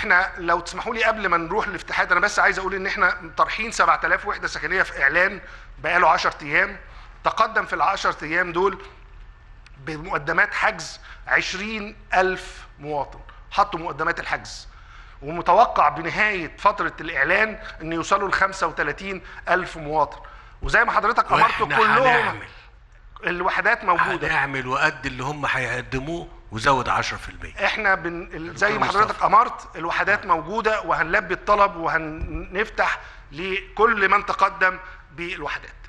احنا لو تسمحوا لي قبل ما نروح للافتتاحات، انا بس عايز اقول ان احنا طارحين 7000 وحده سكنيه في اعلان بقاله 10 ايام. تقدم في ال 10 ايام دول بمقدمات حجز 20,000 مواطن، حطوا مقدمات الحجز، ومتوقع بنهايه فتره الاعلان ان يوصلوا ل 35,000 مواطن. وزي ما حضرتك امرت كلهم الوحدات موجوده، هنعمل وقد اللي هم هيقدموه وزود 10%. احنا زي ما حضرتك امرت الوحدات موجوده، وهنلبي الطلب وهنفتح لكل من تقدم بالوحدات.